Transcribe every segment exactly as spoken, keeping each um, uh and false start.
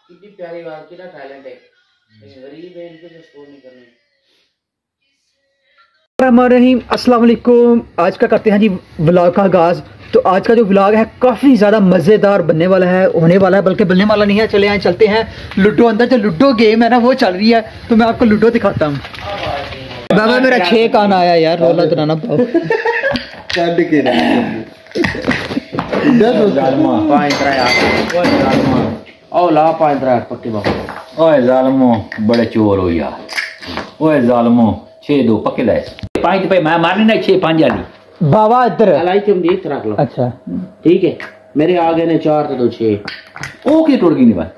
कितनी प्यारी बात, कितना टैलेंट है, गरीब है, इनके से स्कोर नहीं करने। रहीम अस्सलाम वालेकुम। आज का करते हैं जी व्लॉग का आगाज़। तो आज का जो व्लॉग है काफ़ी ज़्यादा मज़ेदार बनने वाला है, होने वाला है, बल्कि बनने वाला नहीं है। चले आए चलते हैं लूडो अंदर। जो लूडो गेम है ना वो चल रही है, तो मैं आपको लूडो दिखाता हूँ। बाबा मेरा छः कान आया यार, रोला कराना पाओ ओए जालमो बड़े चोर हो यार। ओए जालमो छे दो पक्के लाए पांच पे मैं मारनी ना छे पांच वाली बाबा इधर अलाई तुम देख रख लो। अच्छा ठीक है, मेरे आगे ने चार तो दो छह। ओ की टूट गई नहीं बात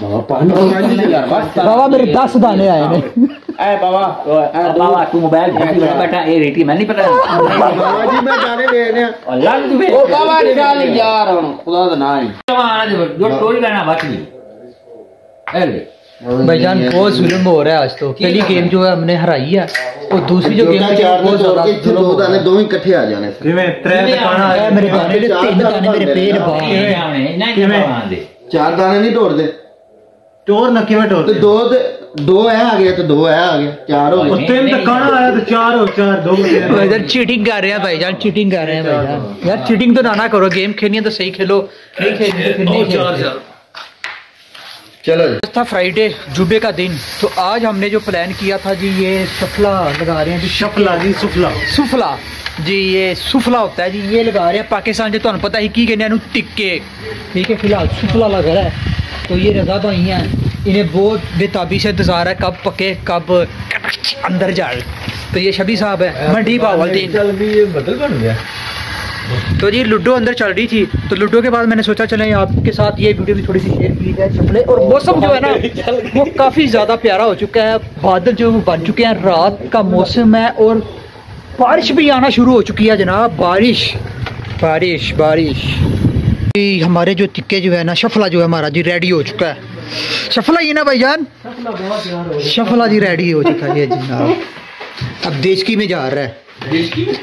बाबा मेरे दस दाने आए ने। ए बाबा ए बाबा तू मोबाइल ढूंढ बैठा बैठा ए रेटी मैं नहीं पता बाबा जी मैं जाने दे ने अल्लाह तू बे ओ बाबा निकाल यार हुन खुदा दा नाम है जो टोरी लेना बात नहीं। ए ले भाईजान बहुत जुल्म हो रहा है आज। तो पहली गेम जो है हमने हराई है और दूसरी जो गेम है बहुत ज्यादा दो दाने दो ही इकट्ठे आ जाने जिवें त्रै दुकाना आया मेरे दाने दे तीन दाने मेरे पेड़ बाहर किवें आने नहीं किवें दे चार दाने नहीं तोड़ दे टोर न किवें टोर तो दो दो है आ गया तो दो है आ गया चार हो गए। तीन दुकाना आया तो चार हो चार दो भाईजान चीटिंग कर रहे हैं भाईजान, चीटिंग कर रहे हैं भाईजान। यार चीटिंग तो ना ना करो, गेम खेलनी है तो सही खेलो, नहीं खेलनी तो फिर नहीं खेलो। चलो था फ्राइडे जुबे का दिन, तो आज हमने जो प्लान किया था जी ये सफला लगा रहे हैं जी। शफला जी सुफला सुफला जी, ये सुफला होता है जी, ये लगा रहे हैं पाकिस्तान जो तुम पता ही की कहने टिक्के। ठीक है, फिलहाल सुफला लगा रहा है। तो ये रजा भाई हैं, इन्हें बहुत बेताबी से इंतजार है कब पके कब अंदर जाए। तो ये शबी साहब है मंडी बावलदीन बदल बन गया। तो जी लूडो अंदर चल रही थी, तो लूडो के बाद मैंने सोचा चले आपके साथ ये वीडियो भी थोड़ी सी शेयर की जाए चपले। और मौसम जो है ना वो काफ़ी ज़्यादा प्यारा हो चुका है, बादल जो बन चुके हैं, रात का मौसम है और बारिश भी आना शुरू हो चुकी है जनाब। बारिश बारिश बारिश हमारे जो टिक्के जो है ना, शफला जो है हमारा जी रेडी हो चुका है। शफला ही ना भाईजान, शफला जी रेडी हो चुका है ये जनाब। अब देशकी में जा रहा है।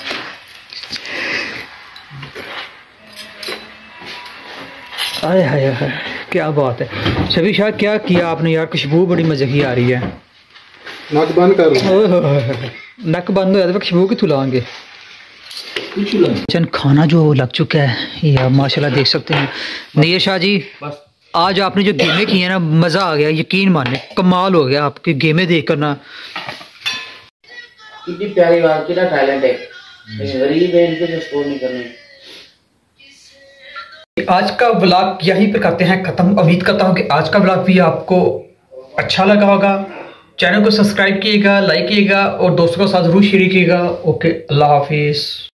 आए हाय हाय क्या बात है शबी शाह, क्या किया आपने यार, खुशबू बड़ी मजे की आ रही है। नक बंद करो। नक बंद हो जाता है खुशबू की तुलाएंगे। चंद खाना जो लग चुका है ये आप माशाल्लाह देख सकते हैं। नैयर शाह जी आज आपने जो गेमें की हैं ना मज़ा आ गया, यकीन माने कमाल हो गया आपकी गेमें देख कर ना। कितनी प्यारी बात, कितना टैलेंट है, गरीब है, इनके से स्कोर नहीं करने। आज का व्लॉग यहीं पर करते हैं ख़त्म। उम्मीद करता हूँ कि आज का व्लॉग भी आपको अच्छा लगा होगा। चैनल को सब्सक्राइब कीजिएगा, लाइक कीजिएगा और दोस्तों के साथ ज़रूर शेयर कीजिएगा। ओके, अल्लाह हाफिज़।